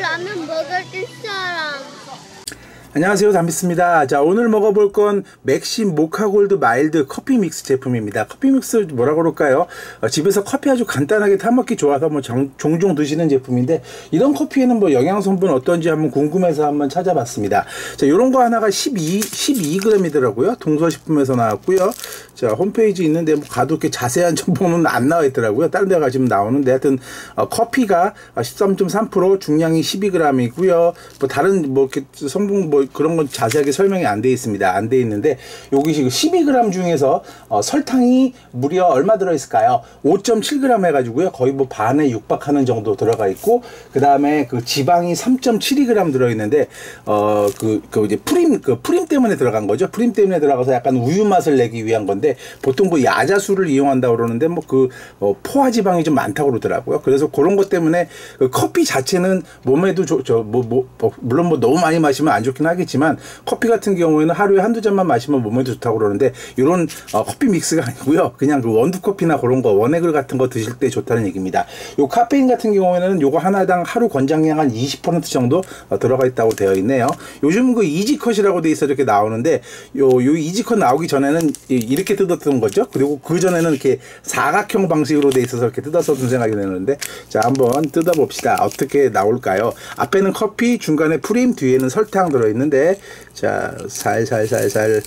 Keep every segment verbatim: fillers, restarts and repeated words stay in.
라면 먹어줄 사람. 안녕하세요, 담비스입니다. 자, 오늘 먹어볼 건 맥심 모카골드 마일드 커피 믹스 제품입니다. 커피 믹스 뭐라 그럴까요? 어, 집에서 커피 아주 간단하게 타먹기 좋아서 뭐 정, 종종 드시는 제품인데, 이런 커피에는 뭐 영양 성분 어떤지 한번 궁금해서 한번 찾아봤습니다. 자, 요런 거 하나가 십이, 십이 그램이더라고요. 동서식품에서 나왔고요. 자, 홈페이지 있는데 뭐 가도 이렇게 자세한 정보는 안 나와 있더라고요. 다른 데 가시면 나오는데, 하여튼 어, 커피가 십삼 점 삼 퍼센트, 중량이 십이 그램이고요. 뭐 다른 뭐 이렇게 성분 뭐 그런 건 자세하게 설명이 안 돼 있습니다. 안 돼 있는데, 여기 십이 그램 중에서 어, 설탕이 무려 얼마 들어 있을까요? 오 점 칠 그램 해가지고요. 거의 뭐 반에 육박하는 정도 들어가 있고, 그 다음에 그 지방이 삼 점 칠이 그램 들어 있는데, 어, 그, 그 이제 프림, 그 프림 때문에 들어간 거죠. 프림 때문에 들어가서 약간 우유 맛을 내기 위한 건데, 보통 그 야자수를 이용한다고 그러는데, 뭐 그, 어, 포화 지방이 좀 많다고 그러더라고요. 그래서 그런 것 때문에 그 커피 자체는 몸에도 저, 저, 뭐, 뭐, 뭐, 물론 뭐 너무 많이 마시면 안 좋긴 하겠지만, 커피 같은 경우에는 하루에 한두 잔만 마시면 몸에도 좋다고 그러는데, 이런 어, 커피 믹스가 아니고요. 그냥 그 원두 커피나 그런 거, 원액을 같은 거 드실 때 좋다는 얘기입니다. 요 카페인 같은 경우에는 요거 하나당 하루 권장량 한 이십 퍼센트 정도 어, 들어가 있다고 되어 있네요. 요즘 그 이지컷이라고 돼 있어 이렇게 나오는데, 요, 요 이지컷 나오기 전에는 이렇게 뜯었던 거죠. 그리고 그 전에는 이렇게 사각형 방식으로 돼 있어서 이렇게 뜯었었던 생각이 드는데, 자, 한번 뜯어봅시다. 어떻게 나올까요? 앞에는 커피, 중간에 프림, 뒤에는 설탕 들어있는데, 자, 살살살살,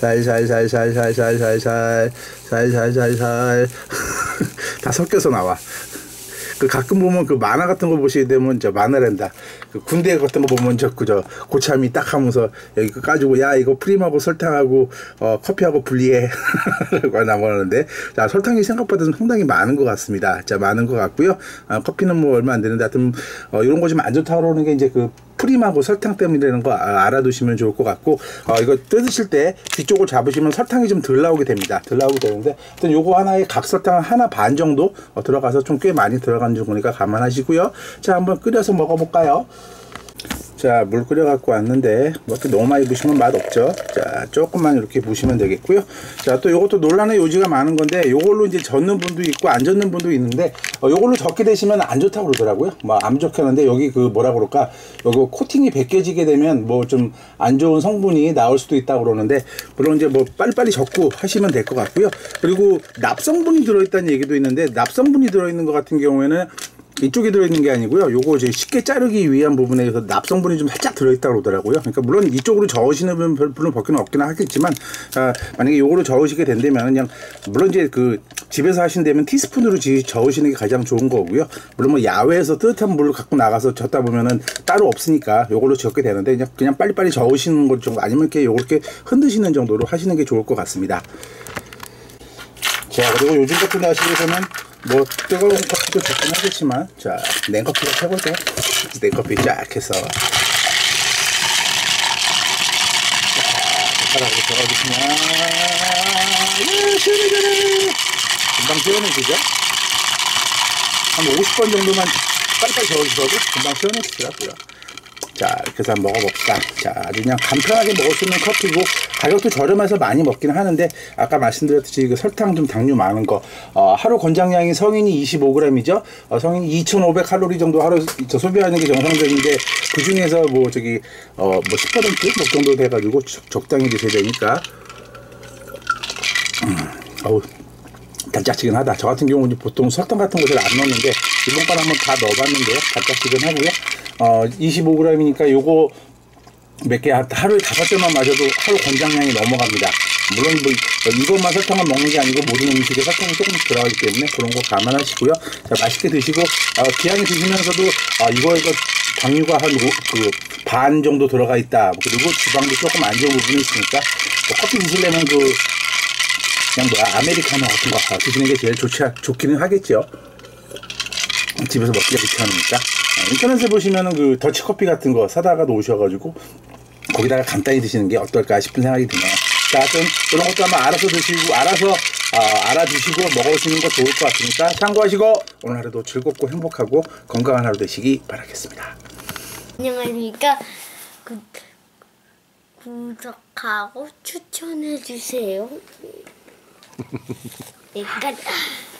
살살살살살살살살, 살살살살, 다 섞여서 나와. 그 가끔 보면 그 만화 같은 거 보시게 되면 저 만화랜다. 그 군대 같은 거 보면 저 그저 고참이 딱 하면서 여기 그 가지고 야 이거 프림하고 설탕하고 어 커피하고 분리해 라고 나오는데, 자, 설탕이 생각보다 좀 상당히 많은 것 같습니다. 자, 많은 것 같고요. 아, 커피는 뭐 얼마 안 되는데, 하여튼 어, 이런 거 좀 안 좋다고 그러는 게 이제 그 프림하고 설탕 때문이라는 거 알아두시면 좋을 것 같고, 어, 이거 뜯으실 때 뒤쪽을 잡으시면 설탕이 좀 덜 나오게 됩니다. 덜 나오게 되는데, 하여튼 요거 하나에 각설탕 하나 반 정도 어, 들어가서 좀 꽤 많이 들어간 거니까 감안하시고요. 자, 한번 끓여서 먹어볼까요? 자, 물 끓여 갖고 왔는데 뭐 이렇게 너무 많이 부시면 맛 없죠. 자, 조금만 이렇게 부시면 되겠고요. 자, 또 요것도 논란의 요지가 많은 건데, 요걸로 이제 젓는 분도 있고 안 젓는 분도 있는데, 어, 요걸로 젓게 되시면 안 좋다고 그러더라고요. 뭐 안 좋게 하는데, 여기 그 뭐라 그럴까, 여기 코팅이 벗겨지게 되면 뭐 좀 안 좋은 성분이 나올 수도 있다고 그러는데, 물론 이제 뭐 빨리빨리 젓고 하시면 될 것 같고요. 그리고 납성분이 들어있다는 얘기도 있는데, 납성분이 들어있는 것 같은 경우에는 이쪽에 들어있는 게 아니고요. 요거 이제 쉽게 자르기 위한 부분에서 납성분이 좀 살짝 들어있다고 그러더라고요. 그러니까 물론 이쪽으로 저으시는 분은 벗기는 없긴 하겠지만, 아, 만약에 요거로 저으시게 된다면 그냥, 물론 이제 그 집에서 하신다면 티스푼으로 저으시는 게 가장 좋은 거고요. 물론 뭐 야외에서 뜨뜻한 물을 갖고 나가서 젓다 보면은 따로 없으니까 요걸로 젓게 되는데, 그냥 그냥 빨리빨리 저으시는 것 정도, 아니면 이렇게 요렇게 흔드시는 정도로 하시는 게 좋을 것 같습니다. 자, 그리고 요즘 같은 날씨에서는 뭐 뜨거운 커피도 좋긴 하겠지만, 자, 냉커피가 최고죠. 냉커피 쫙 해서 젓가락으로 저어주시면, 예, 시원해져라. 금방 시원해지죠? 한 오십 번 정도만 빨리빨리 저어주셔도 금방 시원해지더라고요. 자, 이렇게 해서 한번 먹어봅시다. 자, 아주 그냥 간편하게 먹을 수 있는 커피고, 가격도 저렴해서 많이 먹긴 하는데, 아까 말씀드렸듯이 그 설탕 좀 당류 많은 거, 어, 하루 권장량이 성인이 이십오 그램이죠. 어, 성인이 이천오백 칼로리 정도 하루 저 소비하는 게 정상적인데, 그 중에서 뭐 저기 어, 뭐 십 퍼센트 뭐 정도 돼가지고 적당히 드셔야 되니까. 음, 어우, 달짝지근하다. 저 같은 경우는 보통 설탕 같은 것을 안 넣는데, 이번 건 한번 다 넣어봤는데요. 달짝지근하고요. 어, 이십오 그램이니까 요거 몇 개, 하루에 다섯 잔만 마셔도 하루 권장량이 넘어갑니다. 물론 뭐 이것만 설탕을 먹는 게 아니고 모든 음식에 설탕이 조금씩 들어가기 때문에 그런 거 감안하시고요. 자, 맛있게 드시고, 어, 기왕에 드시면서도 아, 이거 이거 당류가 한 그 반 정도 들어가 있다. 그리고 지방도 조금 안 좋은 부분이 있으니까, 뭐 커피 드시려면 그 그냥 뭐야 아메리카노 같은 거 드시는 게 제일 좋지 좋기는 하겠죠. 집에서 먹기가 귀찮으니까. 인터넷에 보시면은 그 더치커피 같은 거 사다가 놓으셔가지고 거기다가 간단히 드시는 게 어떨까 싶은 생각이 드네요. 자, 하여튼 이런 것도 한번 알아서 드시고, 알아서 어, 알아두시고 먹으시는 거 좋을 것 같으니까 참고하시고, 오늘 하루도 즐겁고 행복하고 건강한 하루 되시기 바라겠습니다. 안녕하십니까. 구, 구독하고 추천해주세요. 여기까지.